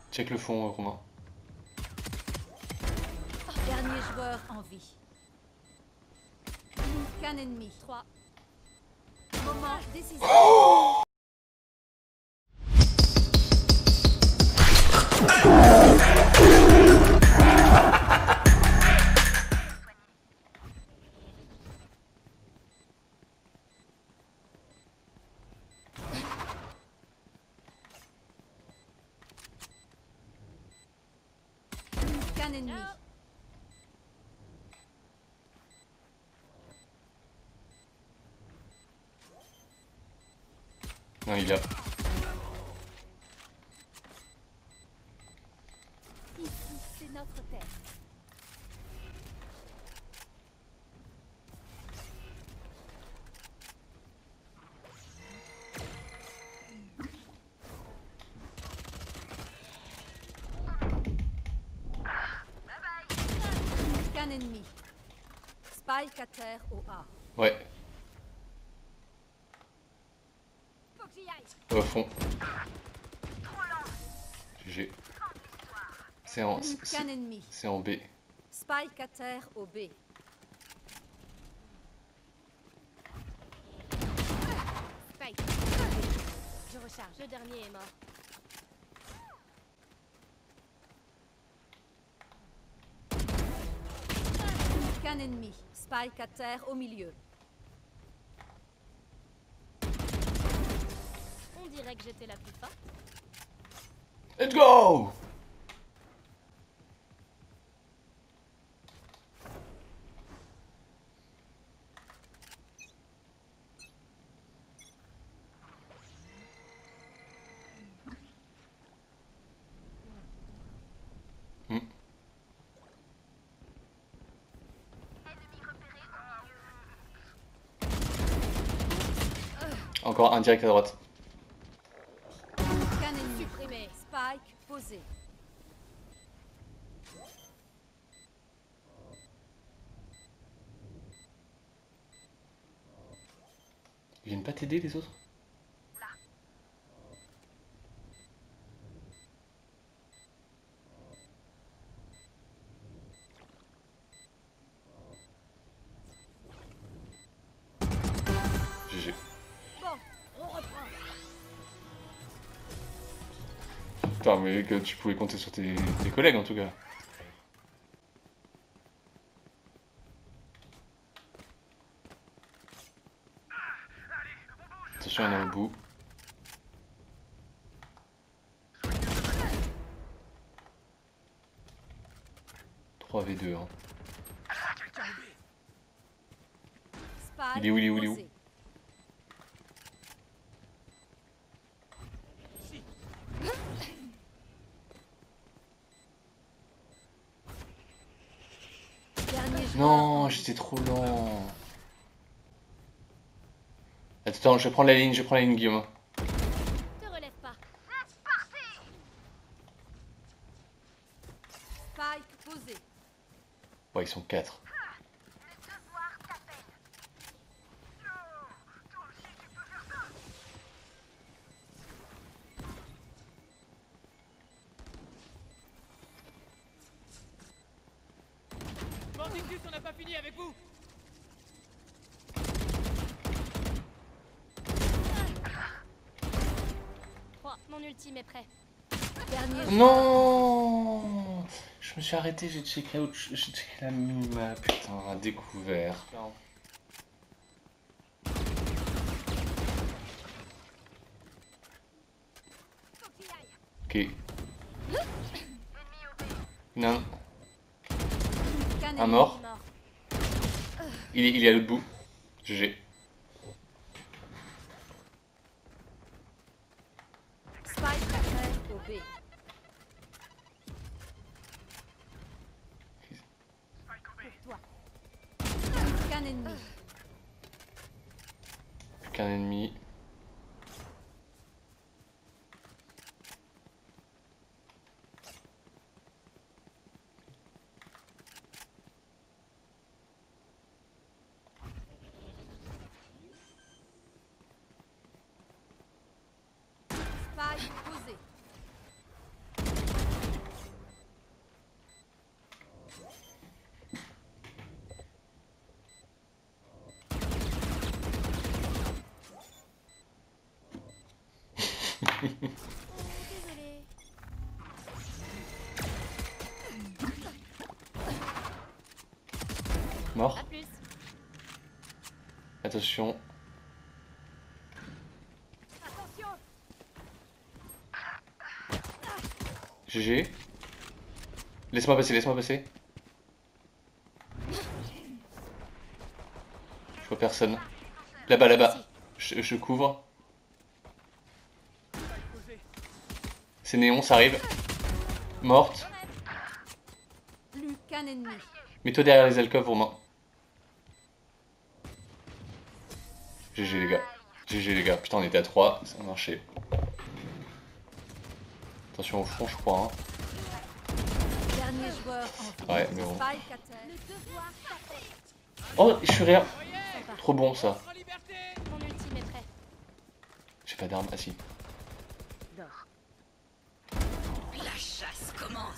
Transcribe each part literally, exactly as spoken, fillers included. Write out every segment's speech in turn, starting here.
Check le fond, euh, Romain. Dernier joueur en vie. Qu'un ennemi. trois. Moment décisif. Oh, qu'un ennemi. Non, il a. Ici, c'est notre terre. Qu'un ennemi. Spike à terre au A. Ouais. Au fond. G G. C'est en, Qu'un ennemi. c'est en B. Spike à terre au B. Spike. Je recharge. Le dernier est mort. Qu'un ennemi. Spike à terre au milieu. On dirait que j'étais la plus forte. Let's go! Hmm. Encore un direct à droite. Qu'un ennemi. Supprimé. Spike posé. Ils viennent pas t'aider les autres? G G. Bon, on reprend. Putain, mais que tu pouvais compter sur tes, tes collègues en tout cas. Attention, il y en a au bout. trois v deux. Hein. Il est où, il est où, il est où? Non, j'étais trop lent. Attends, je prends la ligne, je prends la ligne, Guillaume. Te relève pas. C'est parti. Spike posé. Ouais, ils sont quatre. Bandicus, on n'a pas fini avec vous. Oh, mon ultime est prêt. Dernier Non, je me suis arrêté, j'ai checké, autre... j'ai checké la minima, putain, découvert. Ok. Non. Un mort. Il est, il est à l'autre bout. G G. Spike à terre au B. Pour toi. Qu'un ennemi. Plus qu'un ennemi. Spike posé. Désolée. Mort. À plus. Attention. Attention. G G. Laisse-moi passer, laisse-moi passer. Je vois personne. Là-bas, là-bas. Je, je couvre. C'est Néon, ça arrive. Morte. Plus qu'un ennemi. Mets-toi derrière les alcôves, Romain. G G les gars. G G les gars. Putain, on était à trois, ça a marché. Attention au fond, je crois. Hein. Dernier joueur en vie. Ouais, mais bon. Spike à terre. Le devoir s'appelle. Oh, je suis rien. Trop bon ça. En liberté. Mon ultime est prêt. J'ai pas d'arme. Ah si. Dors. La chasse commence.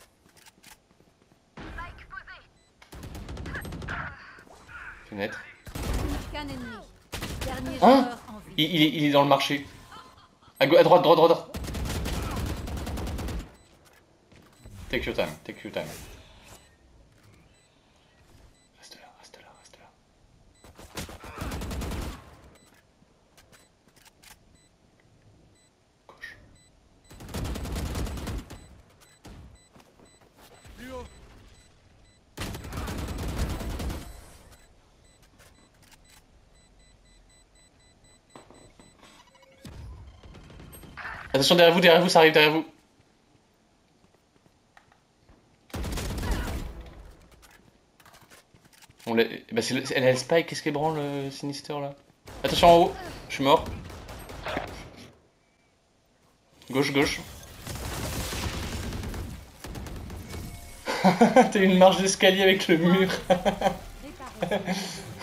Fenêtre. Plus qu'un ennemi. Dernier Hein joueur en vie. Il, il, est, il est dans le marché. À, go à droite, droite, droite. Take your time, take your time. Reste là, reste là, reste là. Gauche. Plus haut. Attention derrière vous, derrière vous, ça arrive derrière vous. On l'a... Bah c'est le... Elle a le spike, qu'est-ce qu'elle branle le Sinister là? Attention en haut, je suis mort. Gauche, gauche. T'as une marche d'escalier avec le mur. Réparer.